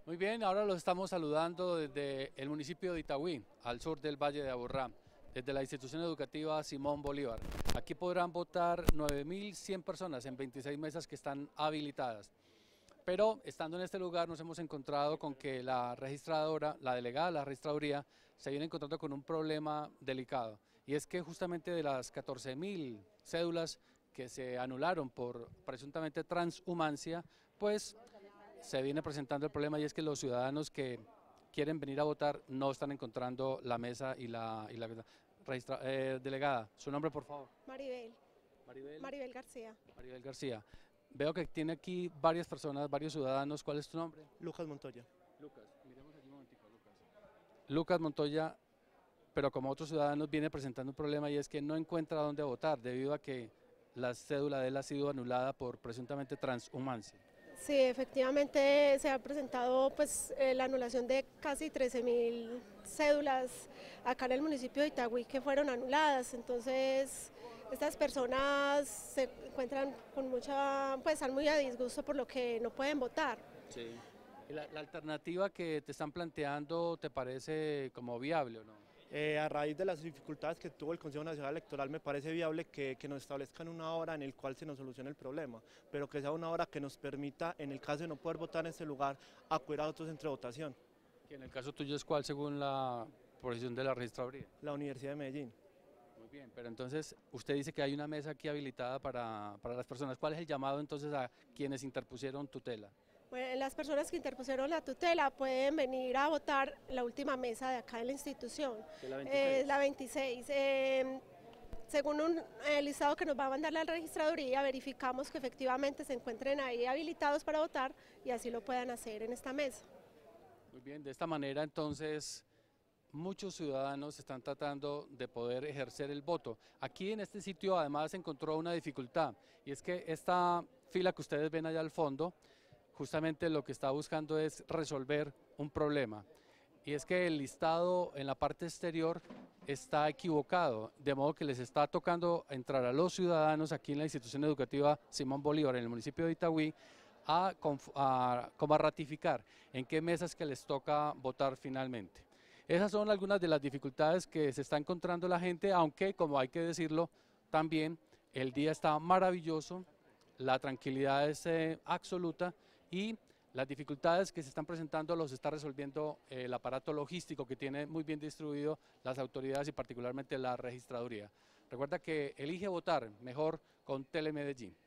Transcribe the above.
Muy bien, ahora los estamos saludando desde el municipio de Itagüí, al sur del Valle de Aburrá, desde la institución educativa Simón Bolívar. Aquí podrán votar 9.100 personas en 26 mesas que están habilitadas. Pero estando en este lugar nos hemos encontrado con que la registradora, la delegada de la registraduría, se viene encontrando con un problema delicado. Y es que justamente de las 14.000 cédulas que se anularon por presuntamente transhumancia, pues se viene presentando el problema y es que los ciudadanos que quieren venir a votar no están encontrando la mesa y la delegada. Su nombre, por favor. Maribel, Maribel. Maribel García. Maribel García. Veo que tiene aquí varias personas, varios ciudadanos. ¿Cuál es tu nombre? Lucas Montoya. Lucas. Miremos aquí un momentico, Lucas. Lucas Montoya, pero como otros ciudadanos viene presentando un problema y es que no encuentra dónde votar debido a que la cédula de él ha sido anulada por presuntamente transhumancia. Sí, efectivamente se ha presentado la anulación de casi 13.000 cédulas acá en el municipio de Itagüí que fueron anuladas. Entonces, estas personas se encuentran con están muy a disgusto por lo que no pueden votar. Sí. ¿Y la alternativa que te están planteando te parece como viable o no? A raíz de las dificultades que tuvo el Consejo Nacional Electoral, me parece viable que nos establezcan una hora en el cual se nos solucione el problema, pero que sea una hora que nos permita, en el caso de no poder votar en este lugar, acudir a otro centro de votación. Que en el caso tuyo es cuál según la posición de la registraduría. La Universidad de Medellín. Muy bien, pero entonces usted dice que hay una mesa aquí habilitada para las personas. ¿Cuál es el llamado entonces a quienes interpusieron tutela? Bueno, las personas que interpusieron la tutela pueden venir a votar la última mesa de acá en la institución, ¿De la 26? la 26. Según un listado que nos va a mandar la registraduría, verificamos que efectivamente se encuentren ahí habilitados para votar y así lo puedan hacer en esta mesa. Muy bien, de esta manera entonces muchos ciudadanos están tratando de poder ejercer el voto. Aquí en este sitio además se encontró una dificultad y es que esta fila que ustedes ven allá al fondo justamente lo que está buscando es resolver un problema. Y es que el listado en la parte exterior está equivocado, de modo que les está tocando entrar a los ciudadanos aquí en la institución educativa Simón Bolívar, en el municipio de Itagüí, como a ratificar en qué mesas que les toca votar finalmente. Esas son algunas de las dificultades que se está encontrando la gente, aunque, como hay que decirlo, también el día está maravilloso, la tranquilidad es absoluta y las dificultades que se están presentando los está resolviendo el aparato logístico que tiene muy bien distribuido las autoridades y particularmente la registraduría. Recuerda que elige votar mejor con Telemedellín.